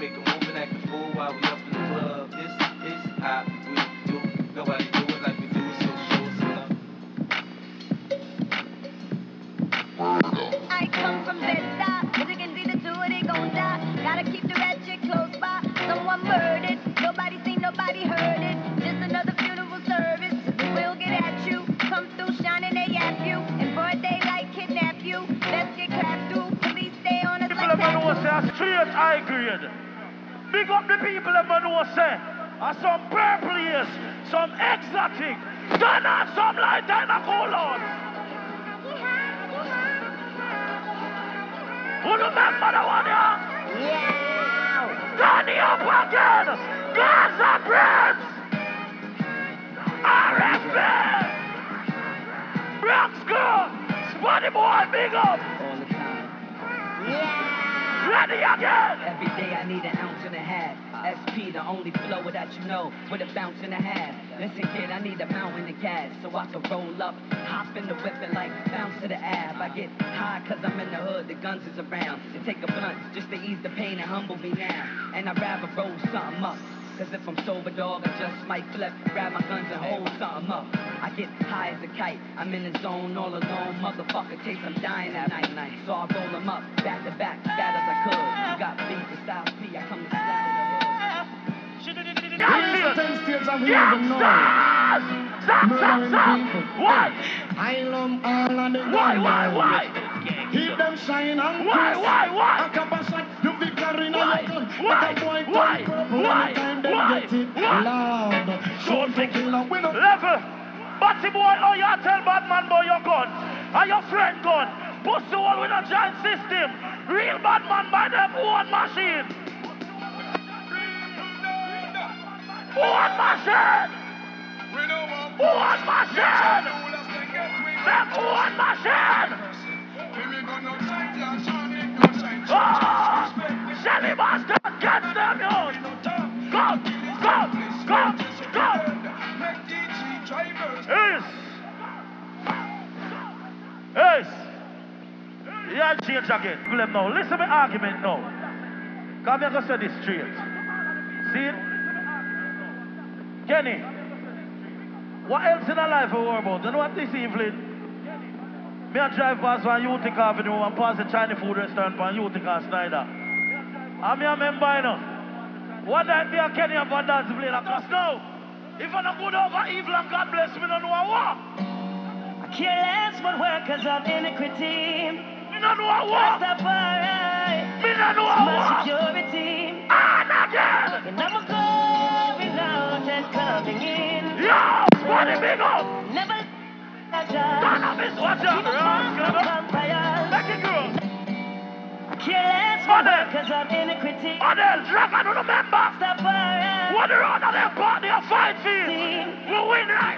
make a move and act a fool while we up in the club. This is how we do. Nobody do it like we do it, so show us some love. I come from Bed-Stuy, as you can see the two of they gon' die. Gotta keep the ratchet close by. Someone murdered, nobody seen, nobody heard it. Just another funeral service. We'll get at you, come through shining they at you. And broad daylight kidnap you. Let's get clapped through. Police stay on us like that. People say a straight high grade. Big up the people that know say some purple ears, some exotic. Turn on some light and a cool on. Who remember the one here? Yeah! Turn it up again! Gaza Prince! RFP! Bronx Girl! Spotty Boy, big up! All the time. Yeah! Ready again! Every day I need an ounce and a half. SP, the only flow that you know, with a bounce and a half. Listen, kid, I need a mountain of gas so I can roll up, hop in the whip and like bounce to the ab. I get high cause I'm in the hood, the guns is around. To take a blunt just to ease the pain and humble me now. And I'd rather roll something up. Cause if I'm sober, dog, I just might flip, grab my guns and hold something up. I get high as a kite, I'm in the zone all alone. Motherfucker, taste I'm dying that night. So I roll them up, back to back, bad as I could. You got beef with Styles P, I come to slap the hood. Here's the 10 states of even noise. Murdering people. Why? I love all of the Why? Keep them shine and Why? A couple shot, you be carrying a gun. But a boy turn purple anytime they get it loud. Short for killer, we don't... Level. Batty boy, oh you tell bad man boy your gun. And your friend gun. Pussy all with a giant system. Real bad man by them one machine. One machine! One machine! Them one machine! Shelly Master gets them on! Go! Ace! Yeah, change again. Now, listen to my argument now. Come here, go say this straight. See it? Kenny, what else in our life we worry about? You know what this evening? Me I drive past one Utica Avenue and pass the Chinese food restaurant on Utica Snyder. And me remember, you know, one night me and Kenny have one dance play like us now. If I don't go over evil and God bless me, don't know what. I care less what workers of iniquity. Me don't know what. Rastafari. Me don't know my what. security. And again. And I'm going out and coming in. Yo, Spotty, big up. Never Turn up his watch out. Make it girl. Careless workers of iniquity. Adele, Dragon, remember? Rastafari. What the run of them party of fight field? We win right.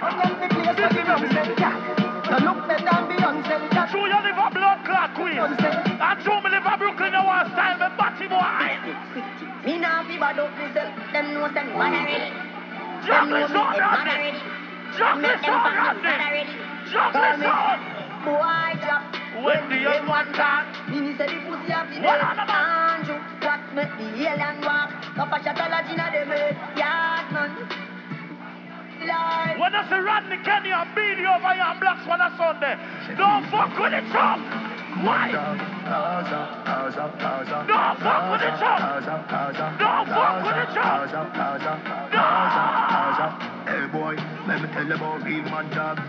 True, you live a blood clot queen. And true, me live a Brooklyn, you want style, me batty boy. Me now be bad up myself, them know them man already. Juggling son, Randy. Juggling son, Randy. Juggling son. Boy, drop. When the young one can. Me say the pussy of the What day. on about? Andrew, what make the alien walk? Up a shot a Latina, they made yard man. Lord. When I say Rodney Kenny and Beanie over here and Blacks on a Sunday, don't fuck with the chop. Why? Don't fuck with the chop. Don't fuck with the chop. No. Hey boy, let me tell you about real man dog.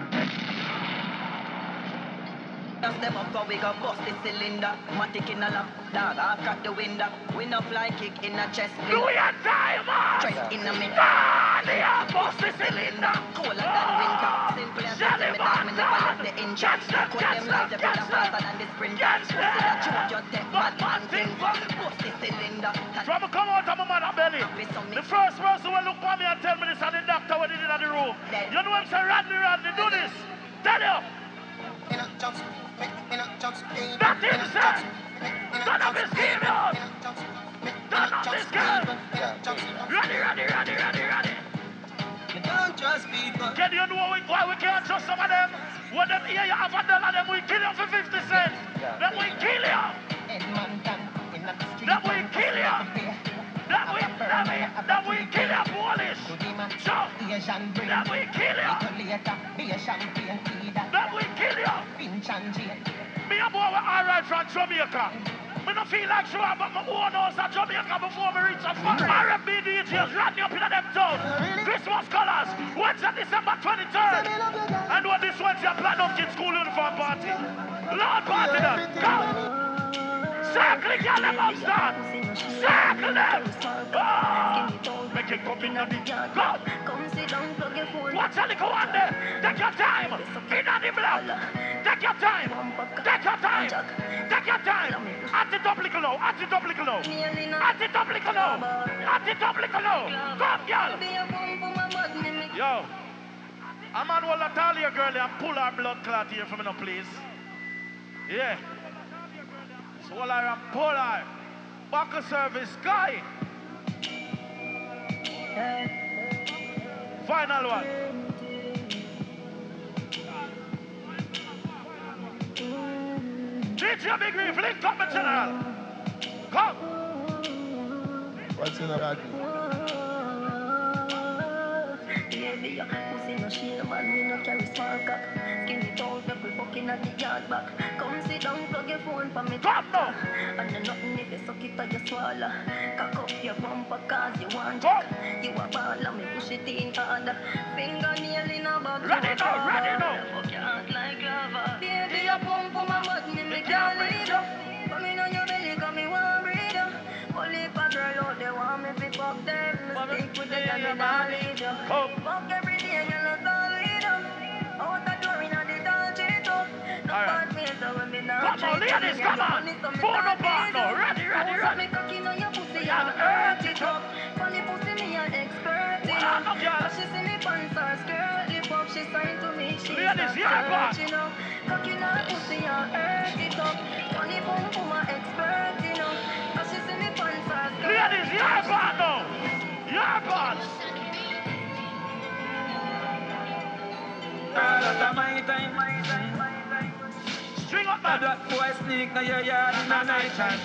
Just step up, so we gon' bust the cylinder. Matic in a lap, dog, I've got the window. We no fly kick in a chest. Louis and Diamond! Stress in the middle. They are bust the cylinder! Cooler than winter. Simple as simple, me dog, me never let the inches. Cut them like the brother faster than the sprint. Pussy that shoot your tech, bad man things. Bust the cylinder. Trouble come out of my mother belly. The first person will look for me and tell me this and the doctor when he did in the room. You know him say, Rodney, do this. Tell you. That him said. None of his game out. None of his game. Ready. You don't trust people. Can you know why we can't trust some of them? When them hear you have a dollar, them we kill you for 50 cents. Them we kill you. Them we kill you. Them Asian brain. That will kill you. Later, be a champagne leader. That will kill you. Finch and Jane. Me a boy with alright from Jamaica. Me no feel like sure about my own house at Jamaica before me reach a fun. R&B DJs running up in them town. Christmas colors. Wednesday, December 23rd. And what this Wednesday, Platinum Kids School Uniform Party. Lord party them. Go. Circle it, y'all them upstart. Circle them. Oh. Make it come in the beat. Go. Watch a little one there. Take your time. In the block. Take your time. Take your time. Take your time. At it up little low. At it up little low. At it up little low. At it up little low. Come, girl. Yo. A man will tell your girl and pull her blood clot here for me now, please. Yeah. Swallow her and pull her. Buckle service, guy. Final one. DJ Big Reef, link up my general. Come. What's in the bag? Baby, your pussy no shame and me no carry small cock. Skin it out, make we fucking at the yard back. Come sit down, plug your phone for me. Come now. And then nothing if you suck it or you swallow. Cock up your bumper cause you want jack. You a ball and me push it in harder. Fingernail in a bag. Ready now, ready now. Fuck your heart like lava. Baby, your pump for my butt, me can't leave you. Come in on your belly, cause me want breathe you. Only if a girl out there want me to fuck them. Stick with the girl and I'll leave you. Fuck every day and you'll not all lead up. Out the door in the tall street up. No bad ways so when me not come on, ladies, come on. Phone up back now. Ready, ready, ready. Me cocky on your pussy and hurt it up. Funny pussy me an expert in up. But she see me pants or skirt lip up. She signed to me, she ladies, yeah, searching up. Cocky on her pussy and hurt it up. Funny pum pum a expert in up. But she see me pants or skirt. Ladies, yeah, bad now. Yeah, bad. String up, man. That boy sneak now your yard in the night time.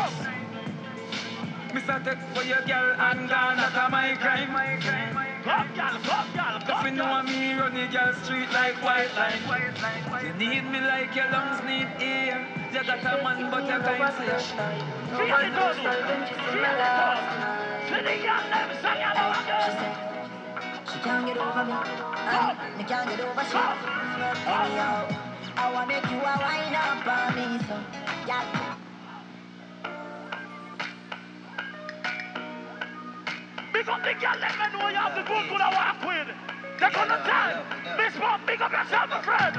Mr. Take for your girl and gone, that's my crime. Come, girl, come, girl, If come, you know girl. me run the girl street like white line. You need me like your lungs need air. You got a man but you can't say. Feel it, Dodo. Feel it, Dodo. Feel the girl, them say you know again. She can't get over me, and me can't get over she. Anyhow, I wanna make you a wine up on me, so yeah. Big up the girl, let me know you have the good to walk with. Take on the time. Miss Bob, big up yourself, my friend.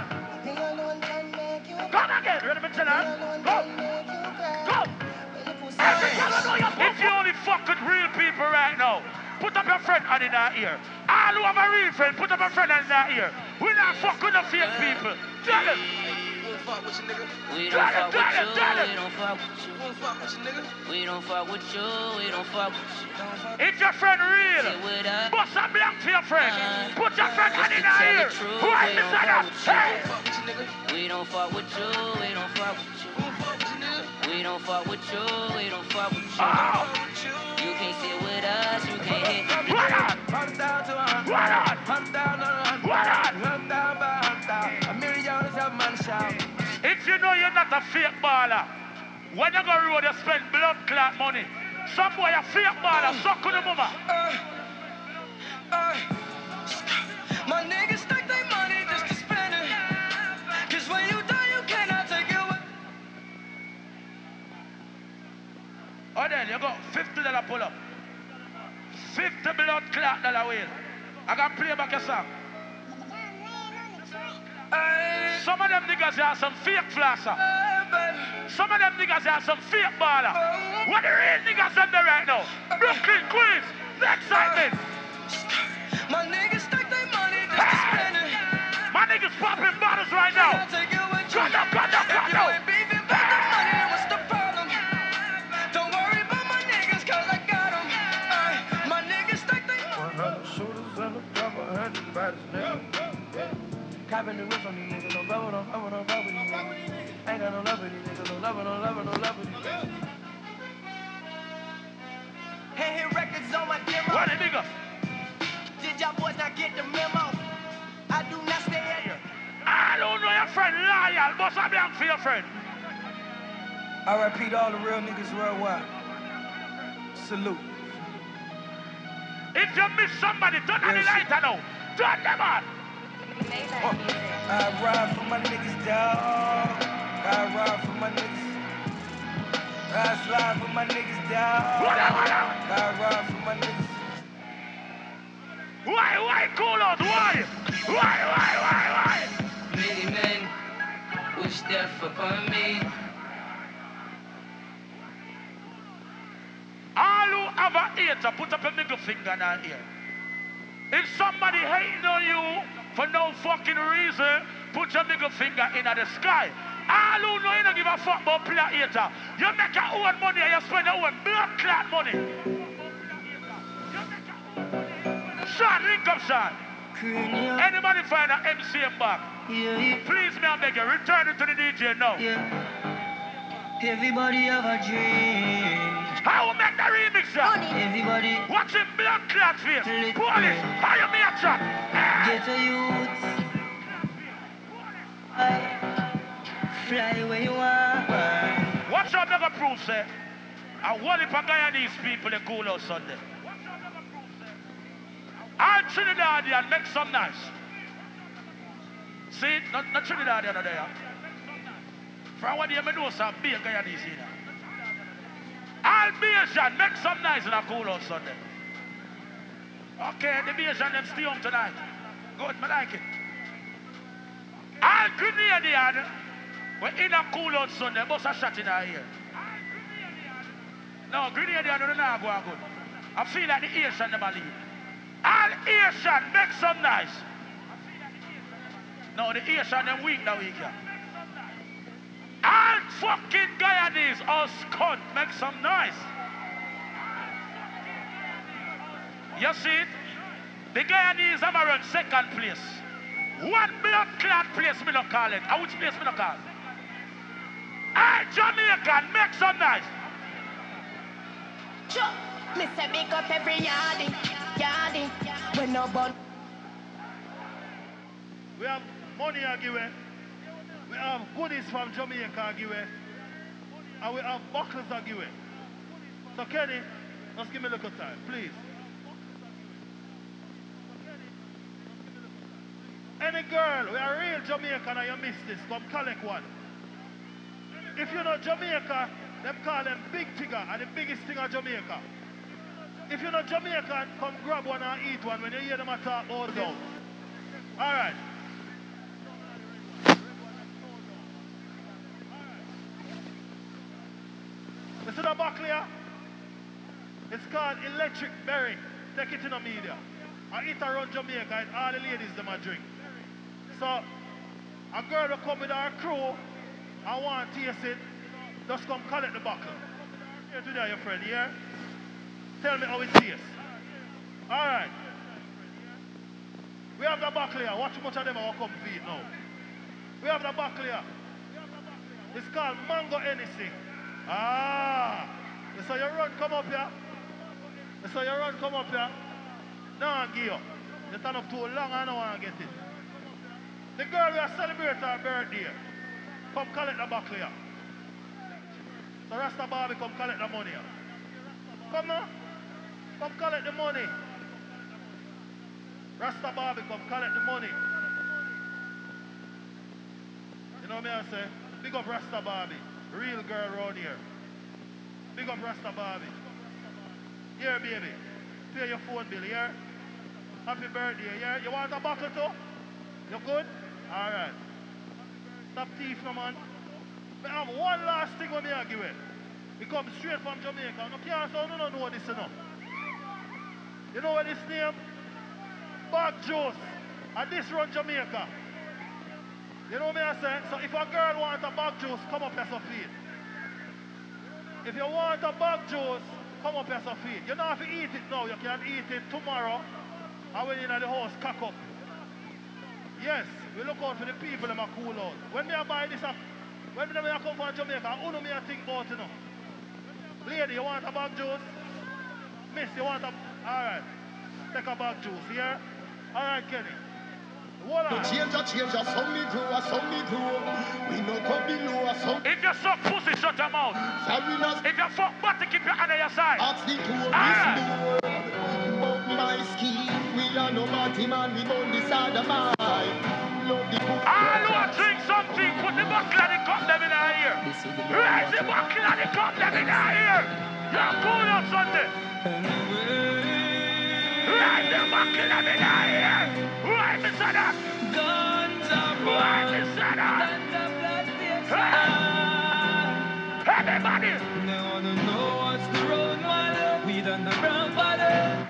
Come again, ready for tonight? Go. Go. Every girl I know you're if you only fuck with real people right now, put up your friend hand in that ear. All who have a real friend, put up your friend hand in that ear. We not fuck with the fake people. Tell them. We don't fuck with you, we don't fuck with you. We don't fuck with you, we don't fuck with you. If your friend real, bust a blank for your friend. Put your friend hand in her ear. Who is this nigga? Hey! We don't fuck with you, we don't fuck with you. We don't fuck with you, we don't fuck with you. You can't sit with us, you can't hit me. What on? Hunt down to a hunt. What on? Hunt down on a hunt. What on? Hunt down by hunt down. $1 million is a man shout. If you know you're not a fake baller, when you go road, you spend blood clot money. Some boy a fake baller, suck on the mama. My niggas stack their money just to spend it. Cause when you die, you cannot take it away. Oh, then you got $50 pull up. 50 blood clot dollar wheel. I can play back your song. Some of them niggas are some fake flasher. Some of them niggas are some fake baller. What the real niggas are there right now? Brooklyn, Queens, the excitement. My niggas stack their money just to spend it. My niggas popping bottles right now. Cut up, cut up, cut up. What's the problem? Don't worry about my niggas, cause I got them. My niggas stack their 100 shooters and a couple hundred bodies, nigga. Copping the roof on these niggas, no rubber, no rubber, no rubber, these niggas. Ain't got no love for these niggas, no love, no love, no love for these niggas. Hand hit records on my demo. What the nigga? Did Did y'all boys not get the memo? I do not stay at. I don't know your friend loyal, but I'm young for your friend. I repeat all the real niggas worldwide. Salute. If you miss somebody, turn on the lighter now. Turn them on. I ride for my niggas, dog. I ride for my niggas. I slide for my niggas, dog. I ride for my niggas. Why, Kulos? Why? Many men wish death upon me. All who have a hater, put up a middle finger in our ear. If somebody hating on you for no fucking reason, put your middle finger in the sky. All who know you don't give a fuck about player hater. You make your own money and you spend your own blood clot money. Sean, link up, Sean. Anybody find an MCM back? Please, may I beg you, return it to the DJ now. Everybody have a dream. How we make the remix, sir? Everybody watching blood clot face. Police, how you make a chat? get a youth. Fly where you are. Watch out, never proof, sir. And what if a Guyanese people in cool out Sunday? I'll Trinidadian make some nice. See, not Trinidadian are there. From what you know, some big Guyanese here. All Bayesian make some nice in a cool out Sunday. Okay, the Bayesian them stay home tonight. Good, I like it. All Grenadian, we're in a cool out Sunday, bust a shot in our ear. No, Grenadian don't know go good. I feel like the Asian never leave. All Asian make some nice. No, the Asian them weak that week, yeah. All fucking Guyanese, all Scott, make some noise. You see it? The Guyanese have around second place. One blood clot place, me not call it. Which place me not call? All Jamaican, make some noise. Sure. Me say big up every yardie. When no bun. We have money I give away. We have goodies from Jamaica I give away. And we have buckles I give away. So Kenny, just give me a little time, please. Any girl, we are real Jamaican and you miss this, come collect one. If you know Jamaica, them call them big figure and the biggest thing of Jamaica. If you know Jamaican, come grab one and eat one when you hear them talk all down. Alright. You see the buckle here? It's called Electric Berry. Take it in the media. I eat around Jamaica and all the ladies them a drink. So, a girl will come with her crew and want to taste it, just come collect the buckle. Here today, your friend, yeah? Tell me how it tastes. Alright. We have the buckle here. Watch how much of them will come feed now. We have the buckle here. It's called Mango Hennessy. Ah. So you run, come up here. So you run, come up here. Now I give you. You turn up too long, I don't want to get it. The girl will celebrate her birthday. Come collect the buckle here. So Rasta Barbie come collect the money here. Come now. Come collect the money. Rasta Barbie come collect the money. You know what I say? Big up Rasta Barbie. Real girl around here. Big up Rasta Barbie. Here, baby. Pay your phone bill, here. Happy birthday, here. You want a buckle too? You good? Alright. Stop thief, no man. I have one last thing with me I give it. We come straight from Jamaica. No can't say no know this enough. You know what this name? Bag Juice. And this run Jamaica. You know what I say? So if a girl wants a bag juice, come up here so feed. If you want a bag juice, come up here so feed. You don't have to eat it now. You can eat it tomorrow. And when you're in the house, cock up. Yes, we look out for the people that are cool out. When me buy this, when me come from Jamaica, who know me think about it now? Lady, you want a bag juice? Miss, you want a... Alright. Take a bag too, see here? Alright, Kenny. Hold on. Change, some me grow. We no come below, some. If you suck pussy, shut your mouth. If you fuck body, keep your hand on your side. Ask the tour, but my scheme, we are no party man, we burn this other man. Love the book. All who are drink something, put the buckle and the cup them in our ear. Raise the buckle and the cup them in our ear. You're cool on Sunday. Raise the buckle them in our ear. Why me say that? Why me say that? Everybody. They wanna know what's the road, man. We done the brown body.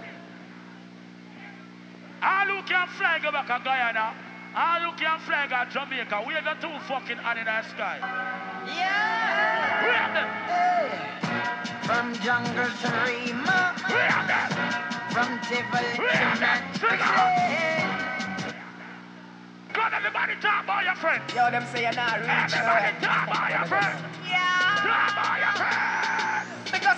All who can fly go back to Guyana. All who can fly go to Jamaica. We have the two fucking hand in the sky. Yeah. We have them. Hey. From jungle to Rima. We have them. From Tivoli We have them. Sing to on. Go on, everybody talk about your friend. Yo, them say you're not rich. Everybody talk about your friend. Yeah. Talk about your friend. Because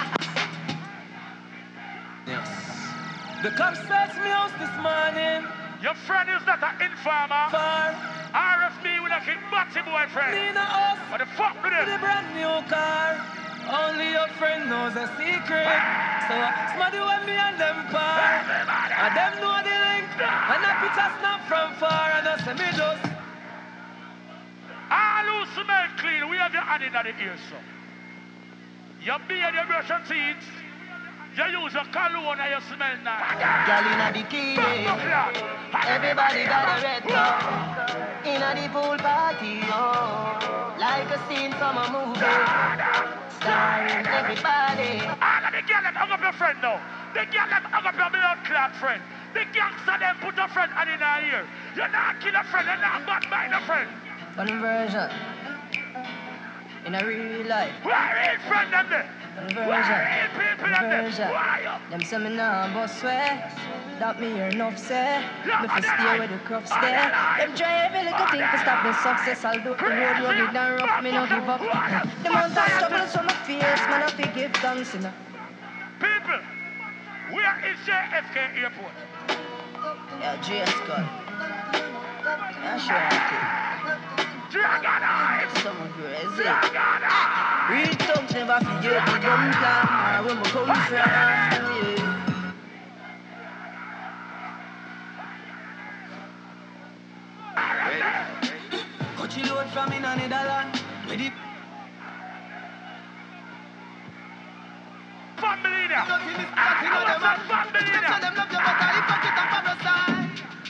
Yes. The cops searched me house this morning. Your friend is not an informer. For RFB with a kid batty boyfriend. me in a house What the fuck with with a him? brand new car. Only your friend knows a secret. So somebody with me and them part. And them know the link. And a picture snap from far. And I say me just. All who smell clean, we have your hand in the ear, so. You beard, you brush your teeth. You use your cologne and you smell nice. Girl in a bikini. Everybody got a red cup. In a the pool party, oh. Like a scene from a movie. Starring everybody. All of the girl that hung up your friend now. The girl that hung up your blood clot friend. The gangster them put a friend hand in her ear. You're not kill a friend, you're not bad mind a friend. Conversion. In a real life. Where is friend them there? Conversion. Where is people them there? Conversion. Why Them say me nah bust swear. That me hear enough say. Yeah, Me fi and stay then where the crops and stay. then Them try every little thing to stop the success. I'll do the road rugged and rough. Me no give up. The amount of struggles from my face, man I fi give thanks in. people, where is JFK Airport? Yeah, J Scott. Yeah, sure I Dragonite! think. Some crazy. Dragonite! Real thugs never forget the dumb time. Where we come from. Yeah. Cut you load from in a Netherlands. Ready? Family there! Nothing is I nothing of them. was a family Them say there! them love you, but I hypocrite and parasite.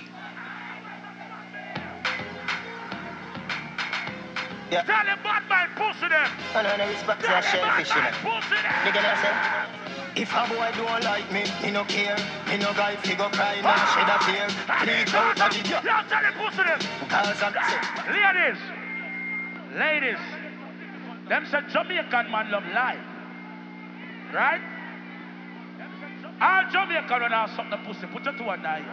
Tell them bad man pussy them! And I respect Tell your them bad shellfish, you man know. pussy them! You get what I say? If a boy don't like me no care. Me no guy fi go cry, no shed a tear. Bleach out a video, Yo, tell them pussy them! cause I'm sick. Ladies, them say Jamaican man love life. Right? All Jamaican when have something to pussy, put your two on there.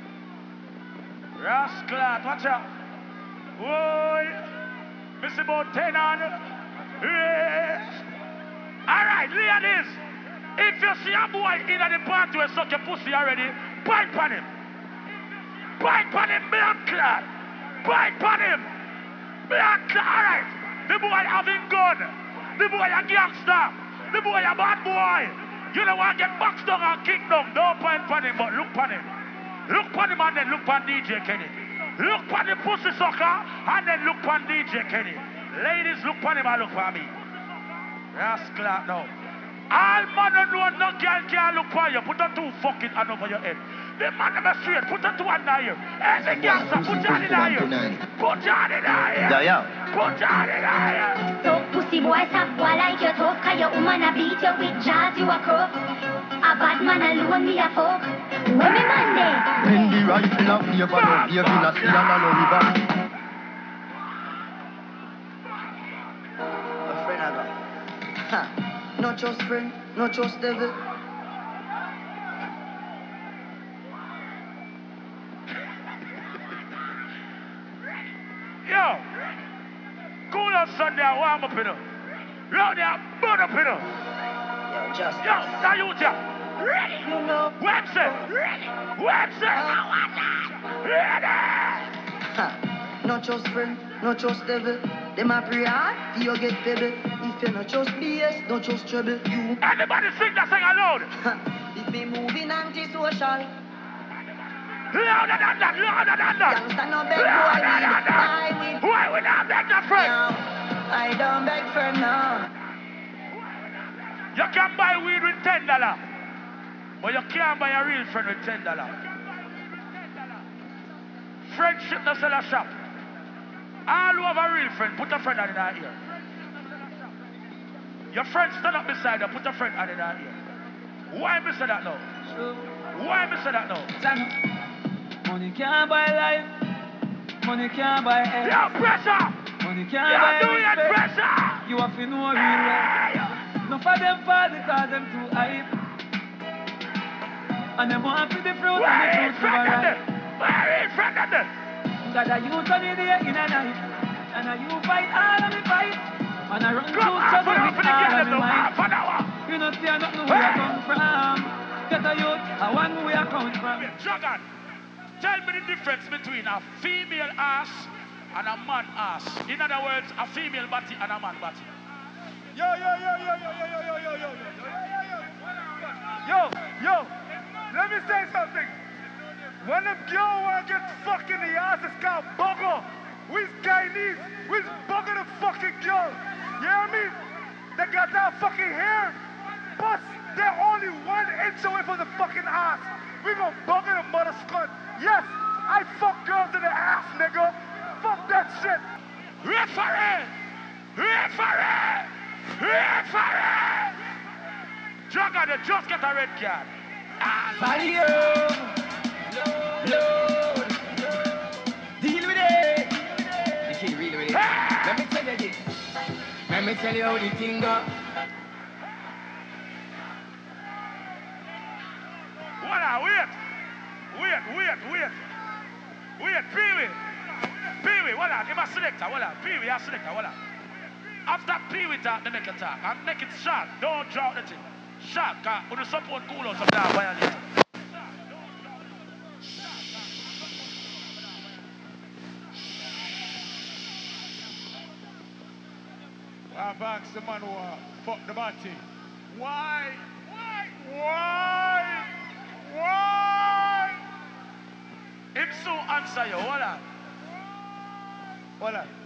Rascal, watch out. Boy, miss about 10 on. Yes. Alright, ladies, if you see a boy in the party with such a pussy already, bite on him. Bite on him, blood clot. Bite on him. Blood clot. Alright. The boy having gun. The boy a gangster. The boy a bad boy. You don't want to get boxed down and kicked down. Don't point on him, but look on him. Look on him and then look on DJ Kenny. Look on the pussy sucker and then look on DJ Kenny. Ladies, look on him and look on me. Rascal now. All man don't know no girl can look for you. Put a two fucking hand over your head. The man never straight. Put a two hand in here. Every gangster, put your hand in here. Put your hand in here. Put your hand in here. Tough pussy boy, stop boy like you tough. Cause your woman a beat you with jazz, you a crook. A bad man alone, me a fuck. When me man there. When the rifle of paper, no paper, no sea and no river. A friend I got. Ha. Not just friend, not just devil. Yo, cool on Sunday, I warm up in her. Round there, burn up in her. Yo, just. Yo, now you here. Ready. You know. Webster. Ready. Webster. Ready. Not just friend, not just devil. Them a pray hard, you get pebble. If you not just BS, not just trouble. You. Everybody sing that song aloud. If me moving anti-social. Louder than that, louder than that. Youngster no beg boy weed, buy weed. Why we not beg no friend? No, I don't beg for no. You can buy weed with $10, but you can't buy a real friend with $10. Friendship no sell a shop. All who have a real friend, put a friend in our ear. Your friend stand up beside you, put a friend in our ear. Why me say that now? Why me say that now? Money can't buy life. Money can't buy health. Yo, pressure! Money can't buy respect. Pressure! You have to know real life. No for them fall because them too hype. And them want to the fruit and the fruit never ripe. Where is friend of them? Got a youth on the day in a night. And a you fight all of me fight. And I run through struggle with all of me mind. You know see nothing where I come from. Get a youth, I want where I come from. Dragon, tell me the difference between a female ass and a man ass. In other words, a female body and a man body. Yo, let me say something. When them girl want to get fucking the ass, it's called bugger. We's Chinese. We's bugger the fucking girl. You hear me? They got that fucking hair. But they're only 1 inch away from the fucking ass. We gonna bugger the mother scut. Yes, I fuck girls in the ass, nigga. Fuck that shit. Referee! Referee! Referee! Dragon, they just get a red card. Load. Deal with it. You can't deal with it. Let me tell you this. Let me tell you how the thing go. Wait, Pee-wee, hold on, give a selector, hold on. Pee-wee, a selector, hold on. After Pee-wee talk, they make a talk. And make it short, don't drop the thing. Short, because when you support cool out some damn violence. I've asked the man who fuck the body. Why? Him soon answer you, hold on. Hold on.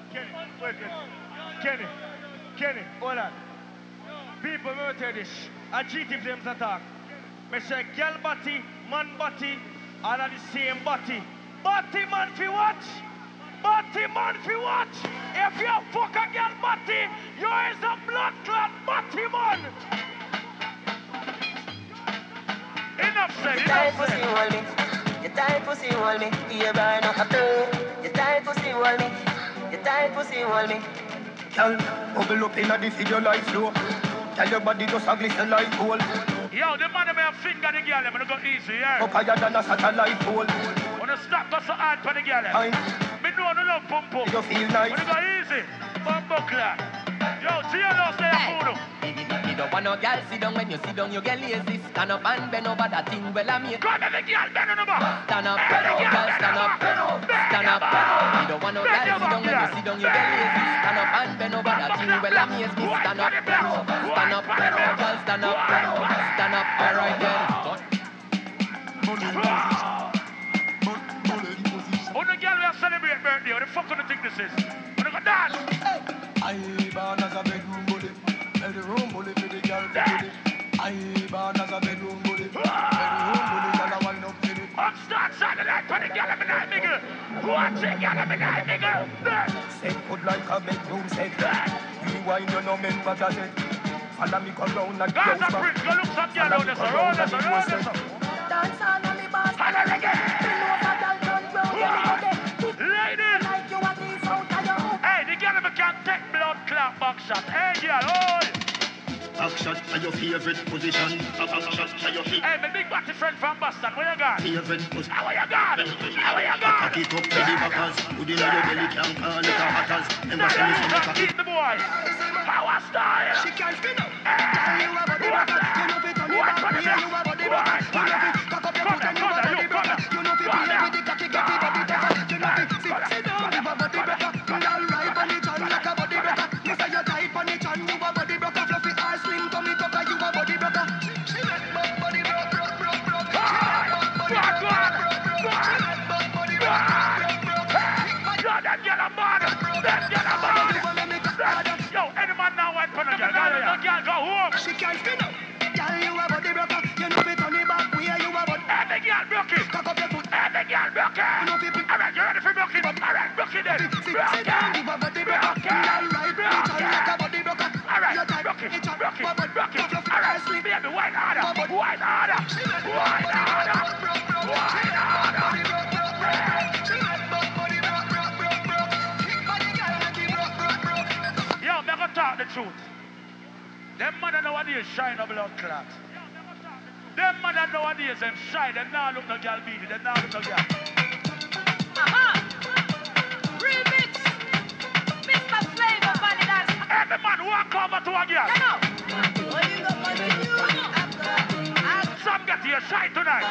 Kenny, hold on. People will tell this. I GT Flames attack. Me say girl body, man body, all of the same body. Body man fi what? Body man fi what? If you fuck a girl body, you is a blood clot body man. Enough said, You tight pussy hold me. You tight pussy hold me. You burn up a play. You tight pussy hold me. You tight pussy hold me. Girl, bubble up inna the video like flow. Tell your body just a glisten like gold. Yo, the man may have finger the girl, I'm gonna go easy, yeah? Up higher than a satellite pole. Wanna stop go so hard for the girl, me know no love pump pump. You feel nice. Wanna go easy, bumbo clap. Yo, see you now, say a food. You don't want no girl sit down when you sit down, you get lazy. Stand up and bend over that thing, well I'm here. Come on, the girl, bend on the bar. Stand up, girl, stand up. Stand up, you don't want no girl sit down when you sit down, you get lazy. Stand up and bend over that thing, well I'm here. Stand up, stand up, girl, stand up. Stand up, alright then. Oh, the girl we are celebrating birthday, what the fuck do you think this is? Wanna go dance? I born as a bedroom bully for the girl to get it. I born as a bedroom bully, girl I wind up with it. I'm start sounding like for the girl I'm in that nigga. Watch it, girl I'm in that nigga. Set foot like a bedroom set. You wind your no men but a set. Follow me go round like Gaza Prince, go look some girl out there, so roll this, Dance on the boss. Holla ladies! Hey, the girl ever can take blood clot back shot. Hey, girl, hold! Back shot at your favorite position. Back shot at your favorite. Hey, my big batty friend from Boston, where you gone? Favorite position. How you gone? Cock it up to the backers. Who in your belly can call it a hatters. Never send me some cock it. The boy. How I style? She can't spin up. Watch for the She can't spin up. Girl, you a body broker. You know fit on the back where you a body. Every girl broke it. Cock up your foot. Every girl broke it. You know people. Alright, you ready for broke it? Alright, broke it then. Sit down, give a body broker. Girl, right, bitch, and like a body broker. Alright, Your type, broke it, it's a broke it, bubble, broke it. bubble, Alright, sleep. baby, wine harder, wine harder, wine harder, wine harder. Yo, me gonna talk the truth. Them mother nowadays shine no blood clot. Them mother nowadays them shy. Them now look no girl baby. Them now look no girl. Remix. Mr. Flavor, Vanidance. Every man walk over to a girl. You know. Some get your shy tonight.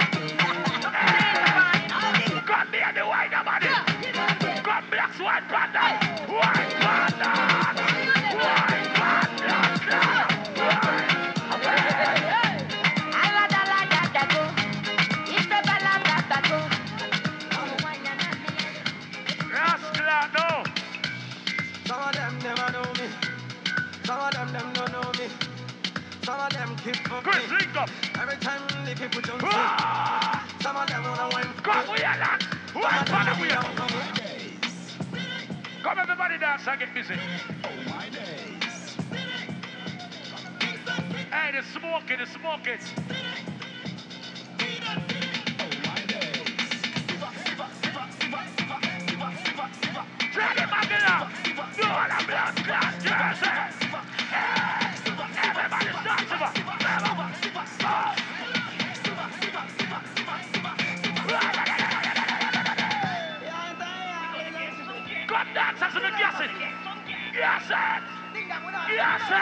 Come here, the white body. Come black white panda. White panda. White panda. Some of them never know me. Some of them don't know me. Some of them keep for me. Every time the people jump in. Some of them wanna win. Come we are locked. Come everybody dance and get busy. Hey, the smoking, the smoking. Try the magna. Do all the blood clot. Yes, everybody start to come dance as in the gas it. Yes, it. Yes, it.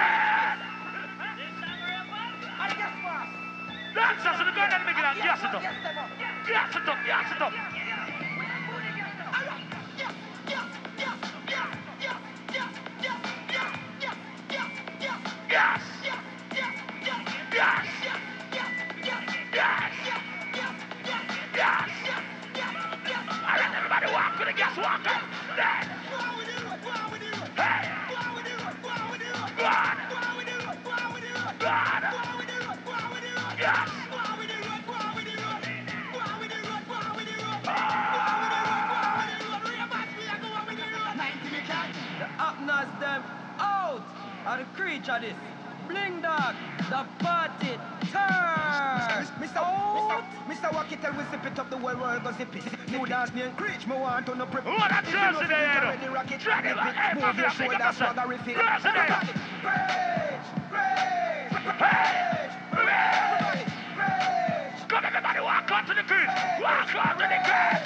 Dance as in the gun and make it and gas it up. Gas it up, gas it up. Yes! Yes! Yes! Yes! Yes! I let everybody walk with the gas walker. Then. Hey! God! God! Yes! The upness them out of the creature this. Bling dog, the party turn. Mr. Wakitel will zip it up, the whole world go zip it. New dance me and creech, me want to no prep. Who that Jersey there? Try it, move your shoulder, swagger if it. Rage, rage, rage. Come everybody, walk on to the creek. Walk on to the creek.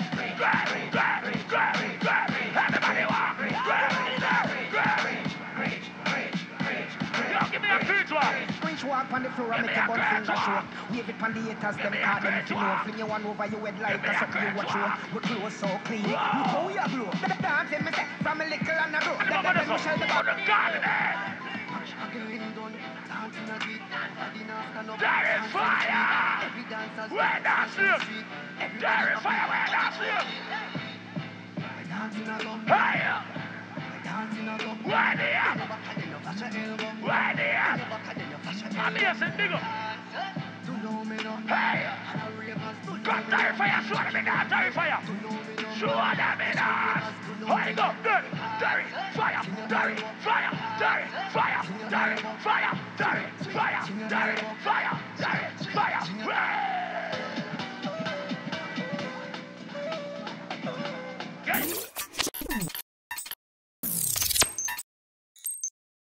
Everybody walk. Yo, give me a creek walk. Screech walk on the floor and make your bun finger show. Wave it on the haters, them call them to know. Fling your one over your head like a sucker you watch show. But clothes so clean, look how you blow. Dance in me say, from a little and a grow. Let them Michelle the bottom. There is fire! Where that's you? There is fire, where that's you? Fire! Where they at? Where they at? I'm here saying big up. Hey! God, there fire, show them in that, there fire! Show them in that! Holy go, there! There is fire! There is fire! There is fire! There is fire! There is fire! There is fire! There is